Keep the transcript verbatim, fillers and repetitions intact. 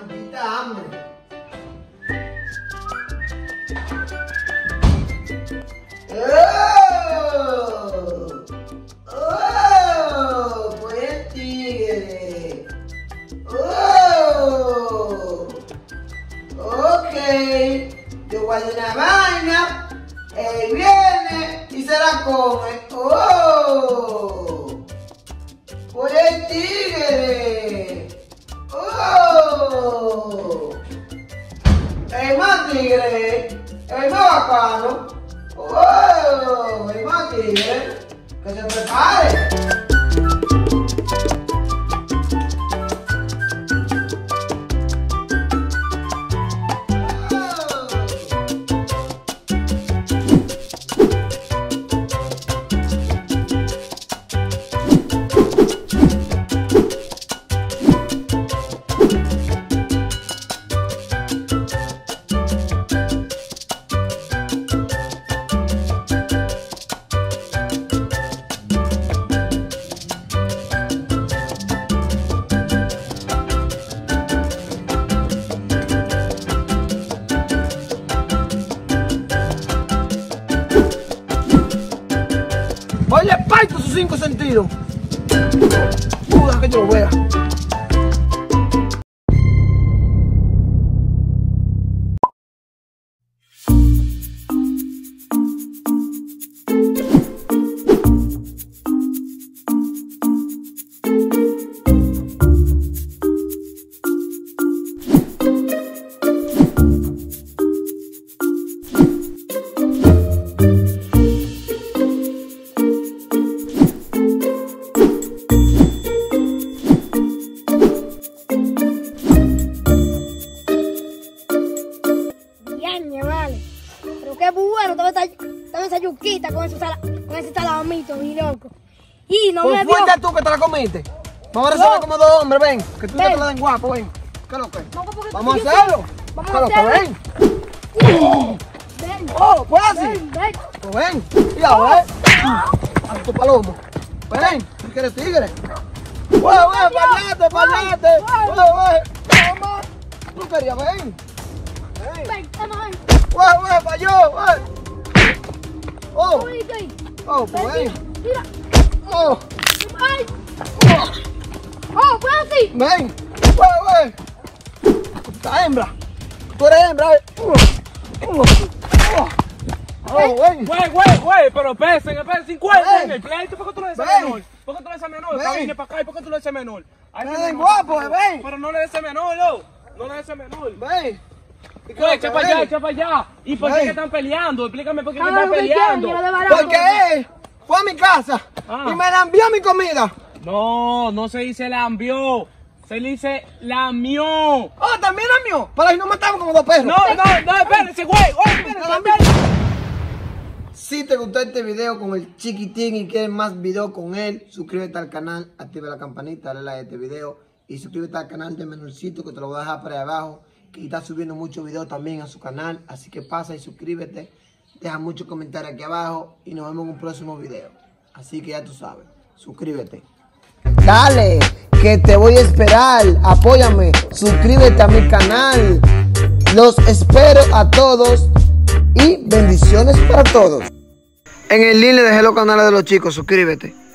Maldita hambre. ¡Oh! ¡Oh! Pues el tigre. ¡Oh! Ok. Yo guardo una vaina. Él viene y se la come. ¡Oh! Pues el tigre. ¡Oh! El más tigre. El más bacano. ¡Oh! El más tigre. Que se prepare. Hoy le parto sus cinco sentidos. Duda que yo lo vea. Vale. Pero qué bueno, toda esa, toda esa yuquita con ese, sala, con ese salamito, mi loco. Y no pues me dio... fuiste tú que te la comiste. Vamos a resolver no. como dos hombres, ven. Que tú ven. te la den guapo, ven. ¿Qué es lo que? No, Vamos a hacerlo. Vamos a hacerlo, ven. Oh, ven. Oh, pues así. Ven, ven. Pues ven. Cuidado, ven. A tu palomo. Ven, tú quieres tigre. ¡Wey, wey, pañate, pañate! ¡Wey, wey! ¡Toma! ¿Tú querías, ven? Ven, ven, ven. ¡Wey, wey, falló, wey! ¡Oh! ¡Oh, pues ven! Mira. ¡Oh! ¡Ay! ¡Oh, pues así! ¡Ven! ¡Wey, wey! ¡Esta hembra! ¡Tú eres hembra! ¡Oh, ven! Güey, güey, güey, pero pesen, pesen, cincuenta en el pleito, ¿por qué tú lo dices menor? ¿Por qué tú lo dices menor? Viene para acá, ¿y por qué tú lo dices menor? ¡Ven, guapo, ven! Pero no le dices menor, no, no le dices menor. ¡Ven! Güey, echa para allá, echa para allá. ¿Y por qué que están peleando? Explícame por qué que están peleando. Porque él fue a mi casa ah. y me lambió mi comida. No, no se dice lambió. Se dice lamió. ¡Oh, también lamió! Para que no matamos como dos perros. No, no, no, espérense, güey. Oye, espérense. Si te gustó este video con el chiquitín y quieres más videos con él, suscríbete al canal, activa la campanita, dale like a este video y suscríbete al canal de Menorcito que te lo voy a dejar por ahí abajo, que está subiendo muchos videos también a su canal, así que pasa y suscríbete, deja muchos comentarios aquí abajo y nos vemos en un próximo video. Así que ya tú sabes, suscríbete. Dale, que te voy a esperar, apóyame, suscríbete a mi canal, los espero a todos y bendiciones para todos. En el link le dejé los canales de los chicos, suscríbete.